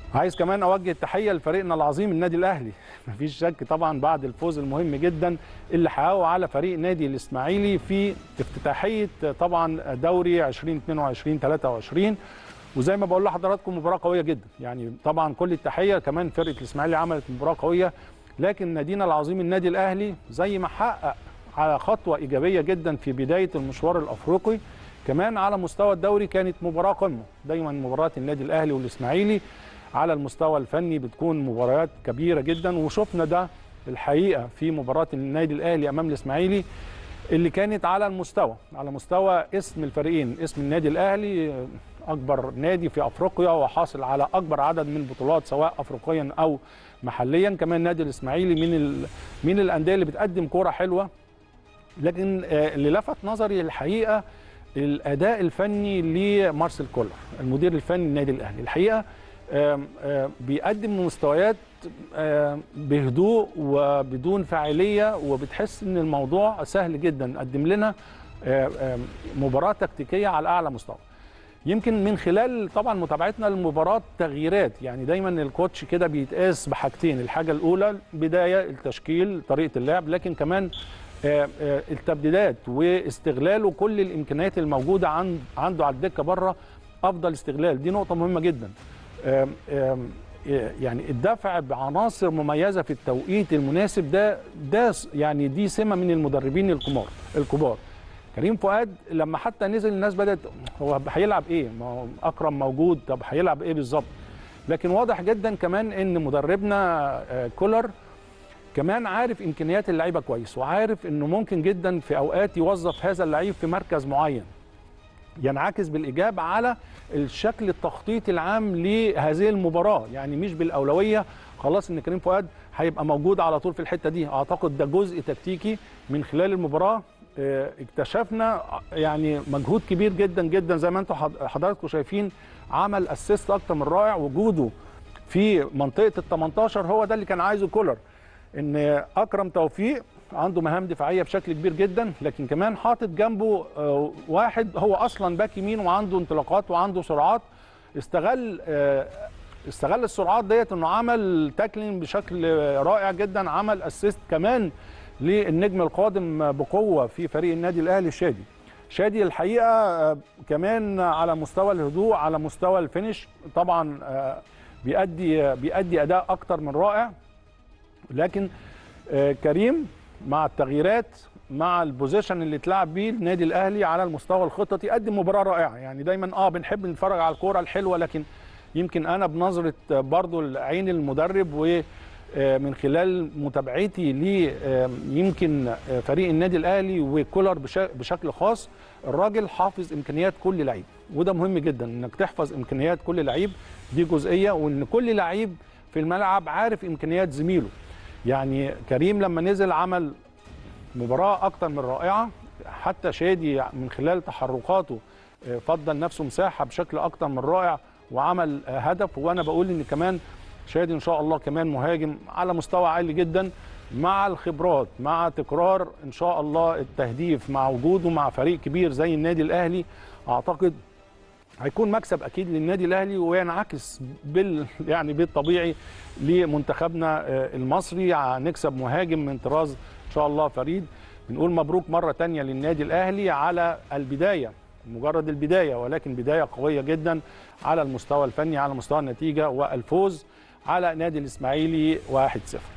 عايز كمان اوجه التحيه لفريقنا العظيم النادي الاهلي. مفيش شك طبعا بعد الفوز المهم جدا اللي حققه على فريق نادي الاسماعيلي في افتتاحيه طبعا دوري 2022-23. وزي ما بقول لحضراتكم مباراه قويه جدا، يعني طبعا كل التحيه كمان فرقه الاسماعيلي عملت مباراه قويه، لكن نادينا العظيم النادي الاهلي زي ما حقق على خطوه ايجابيه جدا في بدايه المشوار الافريقي، كمان على مستوى الدوري كانت مباراه قمه. دايما مباريات النادي الاهلي والاسماعيلي على المستوى الفني بتكون مباريات كبيره جدا، وشفنا ده الحقيقه في مباراه النادي الاهلي امام الاسماعيلي اللي كانت على مستوى اسم الفريقين. اسم النادي الاهلي اكبر نادي في افريقيا وحاصل على اكبر عدد من البطولات سواء افريقيا او محليا، كمان النادي الاسماعيلي من الانديه اللي بتقدم كوره حلوه. لكن اللي لفت نظري الحقيقه الاداء الفني لمارسيل كولر المدير الفني للنادي الاهلي. الحقيقه بيقدم مستويات بهدوء وبدون فاعليه، وبتحس ان الموضوع سهل جدا. قدم لنا مباراه تكتيكيه على اعلى مستوى. يمكن من خلال طبعا متابعتنا للمباراه تغييرات، يعني دايما الكوتش كده بيتقاس بحاجتين، الحاجه الاولى بدايه التشكيل طريقه اللعب، لكن كمان التبديلات واستغلاله كل الامكانيات الموجوده عنده على الدكه بره افضل استغلال. دي نقطه مهمه جدا. يعني الدفع بعناصر مميزه في التوقيت المناسب، ده يعني دي سمه من المدربين الكبار. كريم فؤاد لما حتى نزل الناس بدات هو هيلعب ايه؟ ما هو اكرم موجود، طب هيلعب ايه بالظبط؟ لكن واضح جدا كمان ان مدربنا كولر كمان عارف امكانيات اللعيبه كويس، وعارف انه ممكن جدا في اوقات يوظف هذا اللعيب في مركز معين ينعكس بالايجاب على الشكل التخطيطي العام لهذه المباراه. يعني مش بالاولويه خلاص ان كريم فؤاد هيبقى موجود على طول في الحته دي. اعتقد ده جزء تكتيكي من خلال المباراه. اكتشفنا يعني مجهود كبير جدا جدا زي ما انتم حضراتكم شايفين. عمل اسيست اكتر من رائع، وجوده في منطقه ال 18 هو ده اللي كان عايزه كولر، ان اكرم توفيق عنده مهام دفاعيه بشكل كبير جدا، لكن كمان حاطط جنبه واحد هو اصلا باك يمين وعنده انطلاقات وعنده سرعات. استغل السرعات ديت انه عمل تاكلين بشكل رائع جدا، عمل اسيست كمان للنجم القادم بقوه في فريق النادي الاهلي شادي الحقيقه كمان على مستوى الهدوء، على مستوى الفينش طبعا بيأدي اداء اكتر من رائع. لكن كريم مع التغييرات مع البوزيشن اللي اتلعب بيه النادي الاهلي على المستوى الخططي قدم مباراه رائعه. يعني دايما بنحب نتفرج على الكوره الحلوه، لكن يمكن انا بنظره برضو عين المدرب ومن خلال متابعتي لي يمكن فريق النادي الاهلي وكولر بشكل خاص، الراجل حافظ امكانيات كل لعيب، وده مهم جدا انك تحفظ امكانيات كل لعيب. دي جزئيه، وان كل لعيب في الملعب عارف امكانيات زميله. يعني كريم لما نزل عمل مباراة أكتر من رائعة، حتى شادي من خلال تحركاته فضل نفسه مساحة بشكل أكتر من رائع وعمل هدف. وأنا بقول إن كمان شادي إن شاء الله كمان مهاجم على مستوى عالي جدا، مع الخبرات مع تكرار إن شاء الله التهديف مع وجوده مع فريق كبير زي النادي الأهلي. أعتقد هيكون مكسب اكيد للنادي الاهلي، وينعكس يعني بالطبيعي لمنتخبنا المصري. هنكسب مهاجم من طراز ان شاء الله فريد. بنقول مبروك مره ثانيه للنادي الاهلي على البدايه، مجرد البدايه، ولكن بدايه قويه جدا على المستوى الفني، على مستوى النتيجه والفوز على نادي الاسماعيلي 1-0.